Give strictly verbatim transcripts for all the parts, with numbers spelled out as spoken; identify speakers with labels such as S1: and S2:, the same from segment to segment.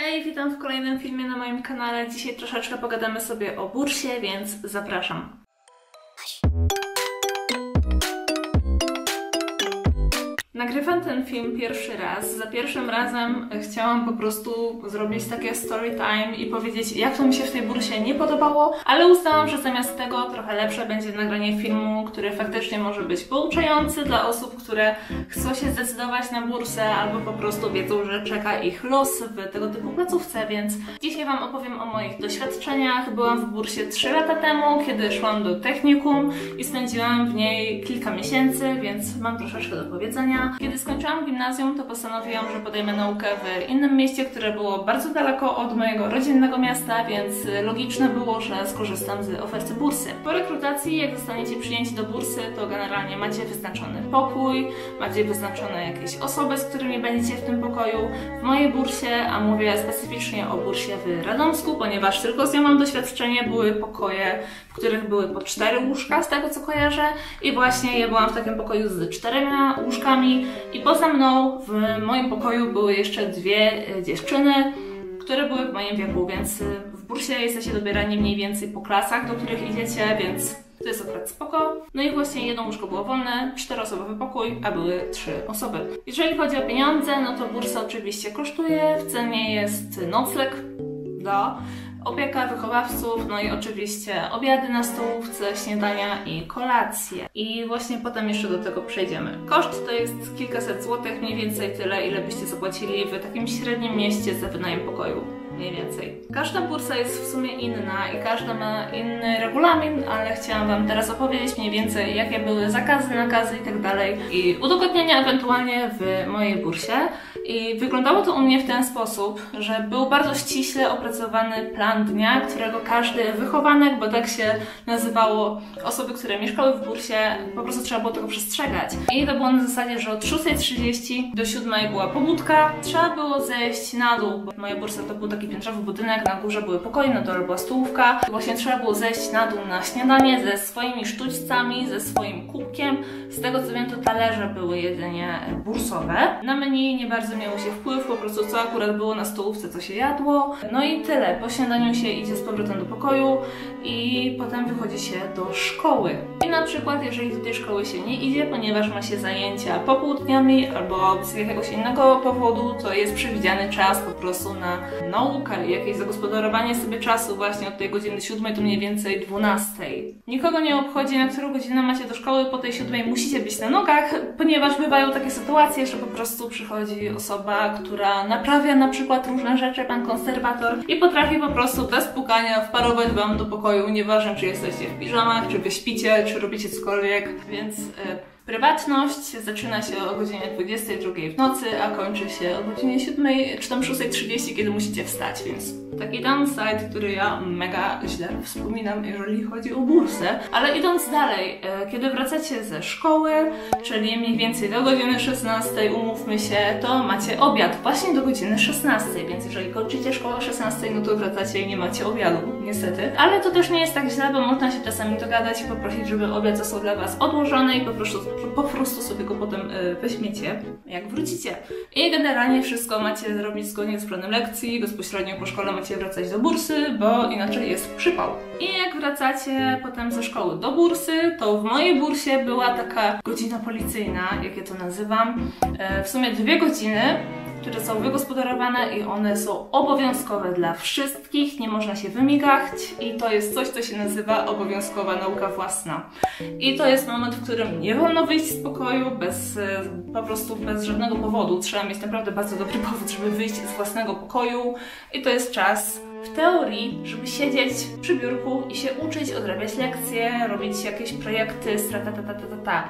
S1: Hej, witam w kolejnym filmie na moim kanale. Dzisiaj troszeczkę pogadamy sobie o bursie, więc zapraszam. Nagrywam ten film pierwszy raz. Za pierwszym razem chciałam po prostu zrobić takie story time i powiedzieć, jak to mi się w tej bursie nie podobało, ale uznałam, że zamiast tego trochę lepsze będzie nagranie filmu, który faktycznie może być pouczający dla osób, które chcą się zdecydować na bursę albo po prostu wiedzą, że czeka ich los w tego typu placówce, więc dzisiaj Wam opowiem o moich doświadczeniach. Byłam w bursie trzy lata temu, kiedy szłam do technikum i spędziłam w niej kilka miesięcy, więc mam troszeczkę do powiedzenia. Kiedy skończyłam gimnazjum, to postanowiłam, że podejmę naukę w innym mieście, które było bardzo daleko od mojego rodzinnego miasta, więc logiczne było, że skorzystam z oferty bursy. Po rekrutacji, jak zostaniecie przyjęci do bursy, to generalnie macie wyznaczony pokój, macie wyznaczone jakieś osoby, z którymi będziecie w tym pokoju. W mojej bursie, a mówię specyficznie o bursie w Radomsku, ponieważ tylko z nią mam doświadczenie, były pokoje, w których były po cztery łóżka, z tego co kojarzę, i właśnie ja byłam w takim pokoju z czterema łóżkami. I poza mną w moim pokoju były jeszcze dwie dziewczyny, które były w moim wieku, więc w bursie jesteście dobierani mniej więcej po klasach, do których idziecie, więc to jest akurat spoko. No i właśnie jedno łóżko było wolne, czteroosobowy pokój, a były trzy osoby. Jeżeli chodzi o pieniądze, no to bursa oczywiście kosztuje, w cenie jest nocleg, da, opieka wychowawców, no i oczywiście obiady na stołówce, śniadania i kolacje. I właśnie potem jeszcze do tego przejdziemy. Koszt to jest kilkaset złotych, mniej więcej tyle, ile byście zapłacili w takim średnim mieście za wynajem pokoju. Mniej więcej. Każda bursa jest w sumie inna i każda ma inny regulamin, ale chciałam Wam teraz opowiedzieć mniej więcej, jakie były zakazy, nakazy i tak dalej i udogodnienia ewentualnie w mojej bursie. I wyglądało to u mnie w ten sposób, że był bardzo ściśle opracowany plan dnia, którego każdy wychowanek, bo tak się nazywało osoby, które mieszkały w bursie, po prostu trzeba było tego przestrzegać. I to było na zasadzie, że od szóstej trzydzieści do siódmej była pobudka, trzeba było zejść na dół, bo moja bursa to był taki piętrowy budynek, na górze były pokoje, na dole była stołówka. I właśnie trzeba było zejść na dół na śniadanie ze swoimi sztućcami, ze swoim kubkiem. Z tego co wiem, to talerze były jedynie bursowe. Na menu nie bardzo miało się wpływ, po prostu co akurat było na stołówce, co się jadło. No i tyle. Po śniadaniu się idzie z powrotem do pokoju i potem wychodzi się do szkoły. I na przykład, jeżeli do tej szkoły się nie idzie, ponieważ ma się zajęcia popołudniami albo z jakiegoś innego powodu, to jest przewidziany czas po prostu na naukę, jakieś zagospodarowanie sobie czasu właśnie od tej godziny siódmej do mniej więcej dwunastej. Nikogo nie obchodzi, na którą godzinę macie do szkoły, po tej siódmej musicie być na nogach, ponieważ bywają takie sytuacje, że po prostu przychodzi osoba, która naprawia na przykład różne rzeczy, pan konserwator, i potrafi po prostu bez pukania wparować Wam do pokoju, nieważne czy jesteście w piżamach, czy wy śpicie, czy robicie cokolwiek, więc yy, prywatność zaczyna się o godzinie dwudziestej drugiej w nocy, a kończy się o godzinie siódmej czy tam szóstej trzydzieści, kiedy musicie wstać, więc taki downside, który ja mega źle wspominam, jeżeli chodzi o bursę. Ale idąc dalej, kiedy wracacie ze szkoły, czyli mniej więcej do godziny szesnastej, umówmy się, to macie obiad właśnie do godziny szesnastej, więc jeżeli kończycie szkołę o szesnastej, no to wracacie i nie macie obiadu, niestety. Ale to też nie jest tak źle, bo można się czasami dogadać i poprosić, żeby obiad został dla Was odłożony i po prostu po prostu sobie go potem y, weźmiecie, jak wrócicie. I generalnie wszystko macie zrobić zgodnie z planem lekcji, bezpośrednio po szkole macie wracać do bursy, bo inaczej jest przypał. I jak wracacie potem ze szkoły do bursy, to w mojej bursie była taka godzina policyjna, jak ja to nazywam, y, w sumie dwie godziny, które są wygospodarowane i one są obowiązkowe dla wszystkich, nie można się wymigać i to jest coś, co się nazywa obowiązkowa nauka własna. I to jest moment, w którym nie wolno wyjść z pokoju bez, po prostu bez żadnego powodu. Trzeba mieć naprawdę bardzo dobry powód, żeby wyjść z własnego pokoju i to jest czas w teorii, żeby siedzieć przy biurku i się uczyć, odrabiać lekcje, robić jakieś projekty, stratatatata.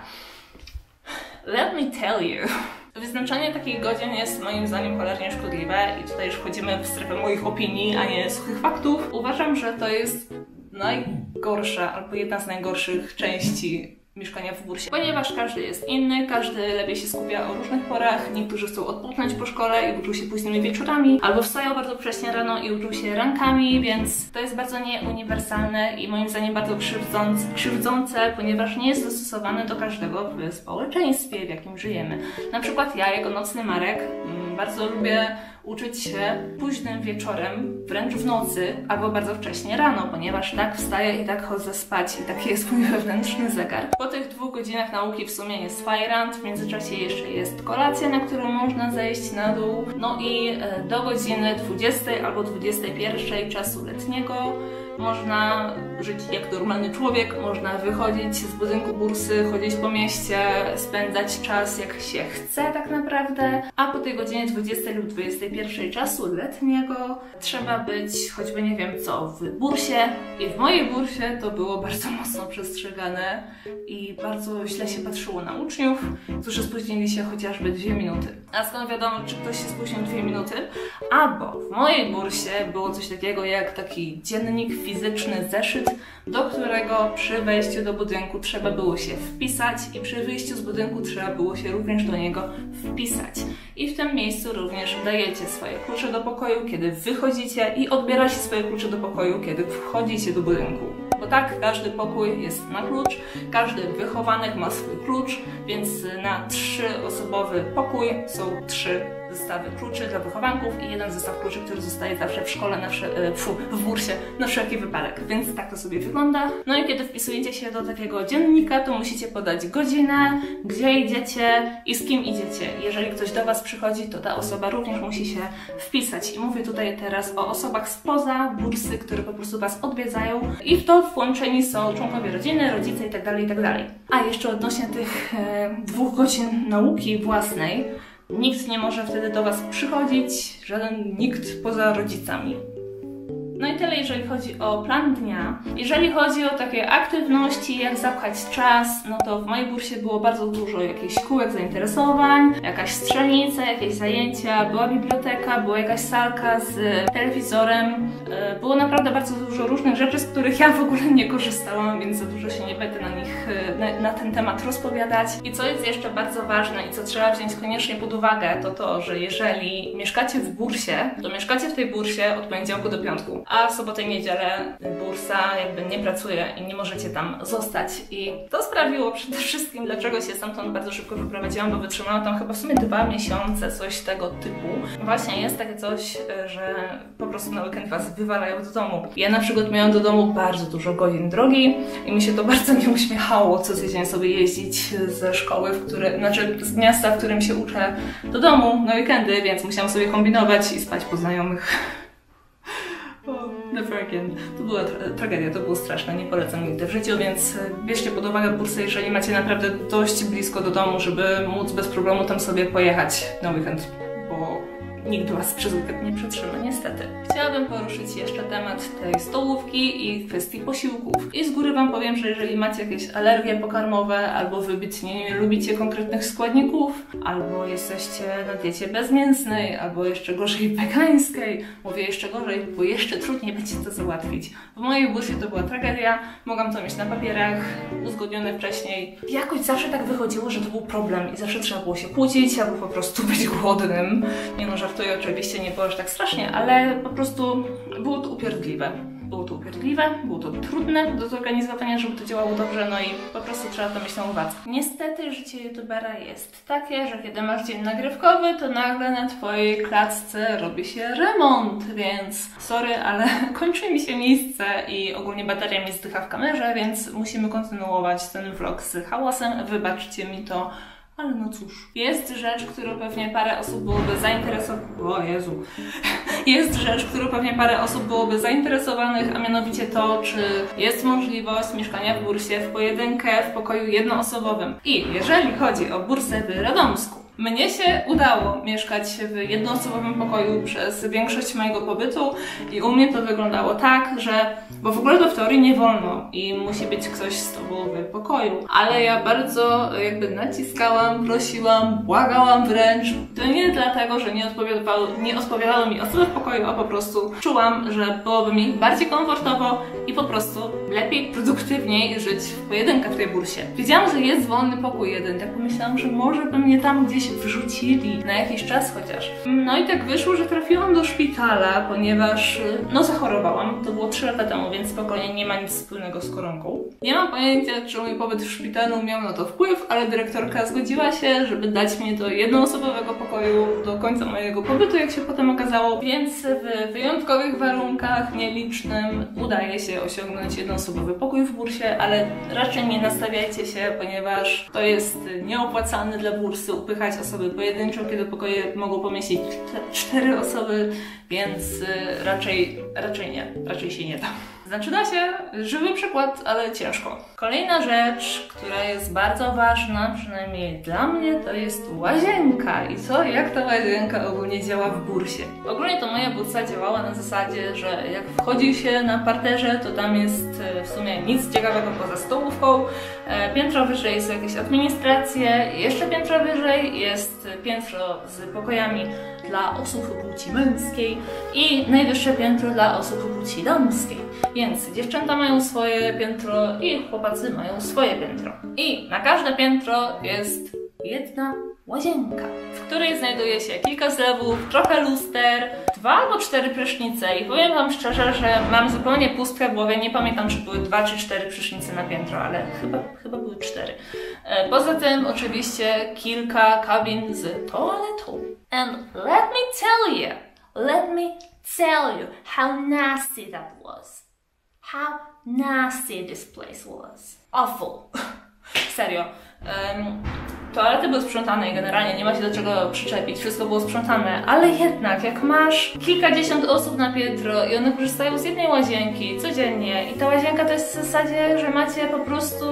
S1: Let me tell you. Wyznaczanie takich godzin jest moim zdaniem cholernie szkodliwe i tutaj już wchodzimy w strefę moich opinii, a nie suchych faktów. Uważam, że to jest najgorsza albo jedna z najgorszych części mieszkania w bursie, ponieważ każdy jest inny, każdy lepiej się skupia o różnych porach, niektórzy chcą odpocząć po szkole i uczą się późnymi wieczorami, albo wstają bardzo wcześnie rano i uczą się rankami, więc to jest bardzo nieuniwersalne i moim zdaniem bardzo krzywdzące, krzywdzące, ponieważ nie jest dostosowane do każdego w społeczeństwie, w jakim żyjemy. Na przykład ja, jako nocny Marek, bardzo lubię uczyć się późnym wieczorem, wręcz w nocy, albo bardzo wcześnie rano, ponieważ tak wstaję i tak chodzę spać i taki jest mój wewnętrzny zegar. Po tych dwóch godzinach nauki w sumie jest fajrant, w międzyczasie jeszcze jest kolacja, na którą można zejść na dół, no i do godziny dwudziestej albo dwudziestej pierwszej czasu letniego można żyć jak normalny człowiek, można wychodzić z budynku bursy, chodzić po mieście, spędzać czas jak się chce tak naprawdę, a po tej godzinie dwudziestej lub dwudziestej pierwszej czasu letniego trzeba być choćby nie wiem co w bursie i w mojej bursie to było bardzo mocno przestrzegane i bardzo źle się patrzyło na uczniów, którzy spóźnili się chociażby dwie minuty. A skąd wiadomo, czy ktoś się spóźnił dwie minuty? Albo w mojej bursie było coś takiego jak taki dziennik fizyczny zeszyt, do którego przy wejściu do budynku trzeba było się wpisać i przy wyjściu z budynku trzeba było się również do niego wpisać. I w tym miejscu również dajecie swoje klucze do pokoju, kiedy wychodzicie i odbieracie swoje klucze do pokoju, kiedy wchodzicie do budynku. Bo tak, każdy pokój jest na klucz, każdy wychowanek ma swój klucz, więc na trzyosobowy pokój są trzy zestawy kluczy dla wychowanków i jeden zestaw kluczy, który zostaje zawsze w szkole, na wsze- fu, w bursie, na wszelki wypadek. Więc tak to sobie wygląda. No i kiedy wpisujecie się do takiego dziennika, to musicie podać godzinę, gdzie idziecie i z kim idziecie. Jeżeli ktoś do Was przychodzi, to ta osoba również musi się wpisać. I mówię tutaj teraz o osobach spoza bursy, które po prostu Was odwiedzają i w to włączeni są członkowie rodziny, rodzice itd., itd. A jeszcze odnośnie tych e, dwóch godzin nauki własnej, nikt nie może wtedy do Was przychodzić, żaden nikt poza rodzicami. No i tyle, jeżeli chodzi o plan dnia. Jeżeli chodzi o takie aktywności, jak zapchać czas, no to w mojej bursie było bardzo dużo jakichś kółek zainteresowań, jakaś strzelnica, jakieś zajęcia, była biblioteka, była jakaś salka z telewizorem. Było naprawdę bardzo dużo różnych rzeczy, z których ja w ogóle nie korzystałam, więc za dużo się nie będę na nich, na, na ten temat rozpowiadać. I co jest jeszcze bardzo ważne i co trzeba wziąć koniecznie pod uwagę, to to, że jeżeli mieszkacie w bursie, to mieszkacie w tej bursie od poniedziałku do piątku. A w sobotę i niedzielę bursa jakby nie pracuje i nie możecie tam zostać. I to sprawiło przede wszystkim, dlaczego się stamtąd bardzo szybko wyprowadziłam, bo wytrzymałam tam chyba w sumie dwa miesiące, coś tego typu. Właśnie jest takie coś, że po prostu na weekend Was wywalają do domu. Ja na przykład miałam do domu bardzo dużo godzin drogi i mi się to bardzo nie uśmiechało co tydzień sobie jeździć ze szkoły, w które, znaczy z miasta, w którym się uczę, do domu na weekendy, więc musiałam sobie kombinować i spać po znajomych. Never again. To była tra tragedia, to było straszne, nie polecam nigdy w życiu, więc bierzcie pod uwagę bursę, jeżeli macie naprawdę dość blisko do domu, żeby móc bez problemu tam sobie pojechać na weekend, bo nikt Was przez weekend nie przetrzyma, niestety. Chciałabym poruszyć jeszcze temat tej stołówki i kwestii posiłków. I z góry Wam powiem, że jeżeli macie jakieś alergie pokarmowe, albo wybitnie nie lubicie konkretnych składników, albo jesteście na diecie bezmięsnej, albo jeszcze gorzej wegańskiej, mówię jeszcze gorzej, bo jeszcze trudniej będzie to załatwić. W mojej bursie to była tragedia, mogłam to mieć na papierach, uzgodnione wcześniej. Jakoś zawsze tak wychodziło, że to był problem i zawsze trzeba było się kłócić, albo po prostu być głodnym. Nie no, żartuję, oczywiście nie było aż tak strasznie, ale po prostu było to upierdliwe. Było to upierdliwe, było to trudne do zorganizowania, żeby to działało dobrze, no i po prostu trzeba to mieć na uwadze. Niestety życie youtubera jest takie, że kiedy masz dzień nagrywkowy, to nagle na Twojej klatce robi się remont, więc sorry, ale kończy mi się miejsce i ogólnie bateria mi zdycha w kamerze, więc musimy kontynuować ten vlog z hałasem. Wybaczcie mi to. Ale no cóż. Jest rzecz, którą pewnie parę osób byłoby zainteresowanych. O Jezu. Jest rzecz, którą pewnie parę osób byłoby zainteresowanych, a mianowicie to, czy jest możliwość mieszkania w bursie w pojedynkę w pokoju jednoosobowym. I jeżeli chodzi o bursę w Radomsku, mnie się udało mieszkać w jednoosobowym pokoju przez większość mojego pobytu i u mnie to wyglądało tak, że, bo w ogóle to w teorii nie wolno i musi być ktoś z Tobą w pokoju, ale ja bardzo jakby naciskałam, prosiłam, błagałam wręcz. To nie dlatego, że nie odpowiadało, nie odpowiadały mi osoby w pokoju, a po prostu czułam, że byłoby mi bardziej komfortowo i po prostu lepiej, produktywniej żyć w pojedynkę w tej bursie. Wiedziałam, że jest wolny pokój jeden, tak pomyślałam, że może bym mnie tam gdzieś wrzucili, na jakiś czas chociaż. No i tak wyszło, że trafiłam do szpitala, ponieważ no zachorowałam. To było trzy lata temu, więc spokojnie nie ma nic wspólnego z koronką. Nie mam pojęcia, czy mój pobyt w szpitalu miał na to wpływ, ale dyrektorka zgodziła się, żeby dać mnie do jednoosobowego pokoju do końca mojego pobytu, jak się potem okazało, więc w wyjątkowych warunkach, nielicznym, udaje się osiągnąć jednoosobowy pokój w bursie, ale raczej nie nastawiajcie się, ponieważ to jest nieopłacalne dla bursy upychać osoby pojedynczo, kiedy pokoje mogą pomieścić cztery osoby, więc raczej, raczej nie, raczej się nie da. Znaczy da się, żywy przykład, ale ciężko. Kolejna rzecz, która jest bardzo ważna, przynajmniej dla mnie, to jest łazienka. I co, jak ta łazienka ogólnie działa w bursie? Ogólnie to moja bursa działała na zasadzie, że jak wchodzi się na parterze, to tam jest w sumie nic ciekawego poza stołówką. Piętro wyżej są jakieś administracje, jeszcze piętro wyżej jest piętro z pokojami dla osób płci męskiej i najwyższe piętro dla osób płci damskiej. Więc dziewczęta mają swoje piętro i chłopacy mają swoje piętro. I na każde piętro jest jedna łazienka, w której znajduje się kilka zlewów, trochę luster, dwa albo cztery prysznice i powiem wam szczerze, że mam zupełnie pustkę w głowie, nie pamiętam, czy były dwa czy cztery prysznice na piętro, ale chyba, chyba były cztery. Poza tym oczywiście kilka kabin z toaletą. And let me tell you, let me tell you how nasty that was. How nasty this place was. Awful. Serio. Um, toalety były sprzątane i generalnie nie ma się do czego przyczepić, wszystko było sprzątane, ale jednak jak masz kilkadziesiąt osób na piętro i one korzystają z jednej łazienki codziennie i ta łazienka to jest w zasadzie, że macie po prostu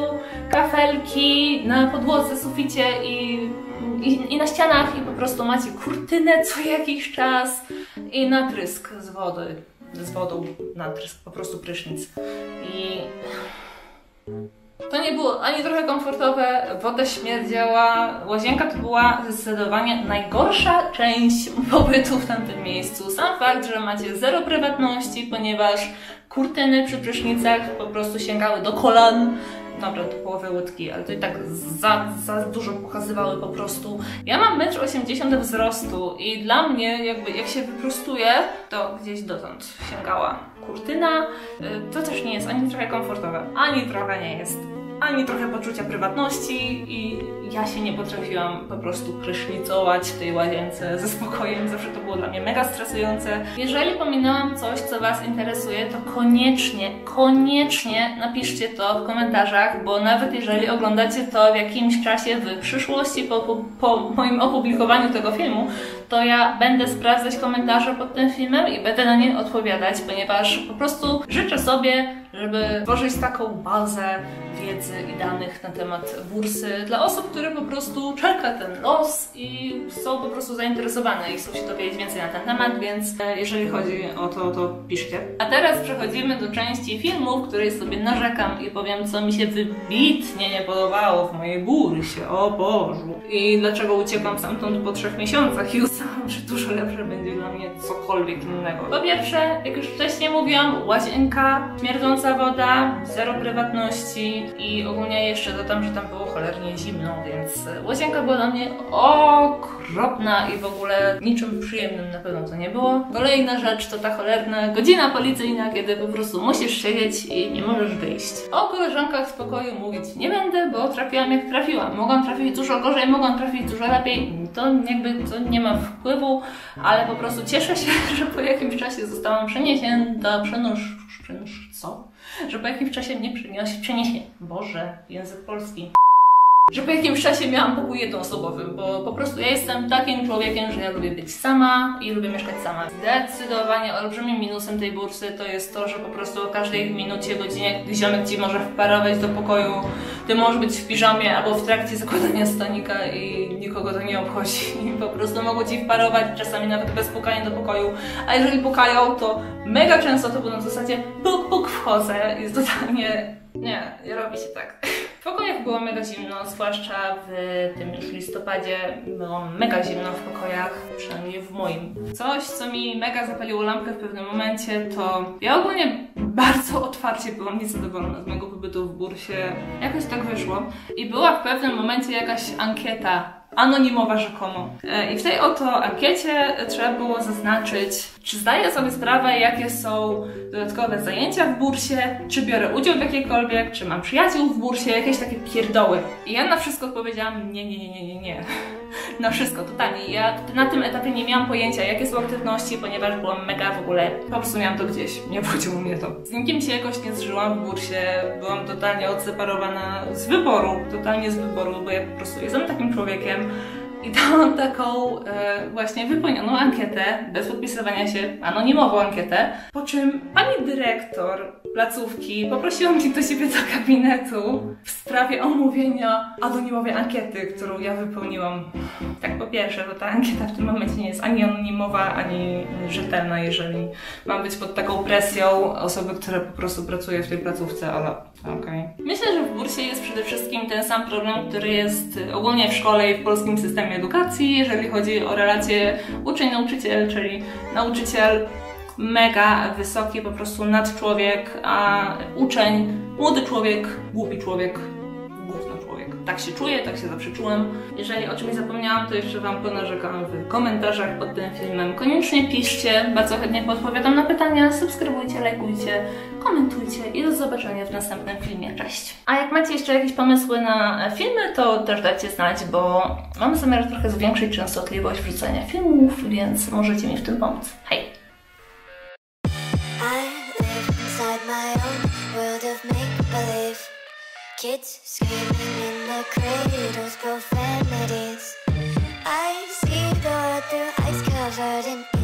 S1: kafelki na podłodze, suficie i, i, i na ścianach i po prostu macie kurtynę co jakiś czas i natrysk z wody, z wodą natrysk, po prostu prysznic i... To nie było ani trochę komfortowe, woda śmierdziała, łazienka to była zdecydowanie najgorsza część pobytu w tamtym miejscu. Sam fakt, że macie zero prywatności, ponieważ kurtyny przy prysznicach po prostu sięgały do kolan, dobra, do połowy łydki, ale to i tak za, za dużo pokazywały po prostu. Ja mam metr osiemdziesiąt wzrostu i dla mnie jakby jak się wyprostuję, to gdzieś dotąd sięgała kurtyna. To też nie jest ani trochę komfortowe, ani trochę nie jest. Ani trochę poczucia prywatności i ja się nie potrafiłam po prostu prysznicować w tej łazience ze spokojem, zawsze to było dla mnie mega stresujące. Jeżeli pominęłam coś, co was interesuje, to koniecznie, koniecznie napiszcie to w komentarzach, bo nawet jeżeli oglądacie to w jakimś czasie w przyszłości, po, po, po moim opublikowaniu tego filmu, to ja będę sprawdzać komentarze pod tym filmem i będę na nie odpowiadać, ponieważ po prostu życzę sobie, żeby tworzyć taką bazę wiedzy i danych na temat bursy dla osób, które po prostu czeka ten los i są po prostu zainteresowane i chcą się dowiedzieć więcej na ten temat, więc jeżeli chodzi o to, to piszcie. A teraz przechodzimy do części filmu, w której sobie narzekam i powiem, co mi się wybitnie nie podobało w mojej bursie, o Bożu. I dlaczego uciekłam stamtąd po trzech miesiącach i uznałam, że dużo lepsze będzie dla mnie cokolwiek innego. Po pierwsze, jak już wcześniej mówiłam, łazienka, śmierdząca woda, zero prywatności i ogólnie jeszcze dodam, że tam było cholernie zimno, więc łazienka była dla mnie okropna i w ogóle niczym przyjemnym na pewno to nie było. Kolejna rzecz to ta cholerna godzina policyjna, kiedy po prostu musisz siedzieć i nie możesz wyjść. O koleżankach z pokoju mówić nie będę, bo trafiłam jak trafiłam. Mogłam trafić dużo gorzej, mogłam trafić dużo lepiej. To jakby to nie ma wpływu, ale po prostu cieszę się, że po jakimś czasie zostałam przeniesiona, przenosz... przenosz... co? Że po jakimś czasie mnie przeniesie, przeniesie, Boże, język polski, że po jakimś czasie miałam pokój jednoosobowy, bo po prostu ja jestem takim człowiekiem, że ja lubię być sama i lubię mieszkać sama. Zdecydowanie olbrzymim minusem tej bursy to jest to, że po prostu o każdej minucie, godzinie ziomek ci może wparować do pokoju, ty możesz być w piżamie albo w trakcie zakładania stanika i nikogo to nie obchodzi. I po prostu mogą ci wparować, czasami nawet bez pukania do pokoju, a jeżeli pukają, to mega często to było na zasadzie puk, puk, wchodzę i jest totalnie... Nie, nie robi się tak. W pokojach było mega zimno, zwłaszcza w tym już listopadzie było mega zimno w pokojach, przynajmniej w moim. Coś, co mi mega zapaliło lampkę w pewnym momencie, to ja ogólnie bardzo otwarcie byłam niezadowolona z mojego pobytu w bursie. Jakoś tak wyszło. I była w pewnym momencie jakaś ankieta anonimowa rzekomo. I w tej oto ankiecie trzeba było zaznaczyć, czy zdaję sobie sprawę, jakie są dodatkowe zajęcia w bursie, czy biorę udział w jakiejkolwiek, czy mam przyjaciół w bursie, jakieś takie pierdoły. I ja na wszystko odpowiedziałam nie, nie, nie, nie, nie, nie. Na wszystko, totalnie. Ja na tym etapie nie miałam pojęcia, jakie są aktywności, ponieważ byłam mega w ogóle, po prostu miałam to gdzieś, nie obchodziło mnie to. Z nikim się jakoś nie zżyłam w bursie, byłam totalnie odseparowana z wyboru, totalnie z wyboru, bo ja po prostu jestem takim człowiekiem. I dałam taką e, właśnie wypełnioną ankietę, bez podpisywania się, anonimową ankietę, po czym pani dyrektor placówki poprosiła mnie do siebie do gabinetu w sprawie omówienia anonimowej ankiety, którą ja wypełniłam. Tak, po pierwsze, to ta ankieta w tym momencie nie jest ani anonimowa, ani rzetelna, jeżeli mam być pod taką presją osoby, która po prostu pracuje w tej placówce, ale okej. Okay. Myślę, że w bursie jest przede wszystkim ten sam problem, który jest ogólnie w szkole i w polskim systemie edukacji, jeżeli chodzi o relacje uczeń-nauczyciel, czyli nauczyciel mega wysoki, po prostu nadczłowiek, a uczeń, młody człowiek, głupi człowiek, gówno człowiek. Tak się czuję, tak się zawsze czułam. Jeżeli o czymś zapomniałam, to jeszcze Wam ponarzekam w komentarzach pod tym filmem. Koniecznie piszcie, bardzo chętnie podpowiadam na pytania, subskrybujcie, lajkujcie, komentujcie i do zobaczenia w następnym filmie. Cześć! A jak macie jeszcze jakieś pomysły na filmy, to też dajcie znać, bo mam zamiar trochę zwiększyć częstotliwość wrzucania filmów, więc możecie mi w tym pomóc. Hej!
S2: Kids screaming in the cradles, profanities. I see the world through ice covered in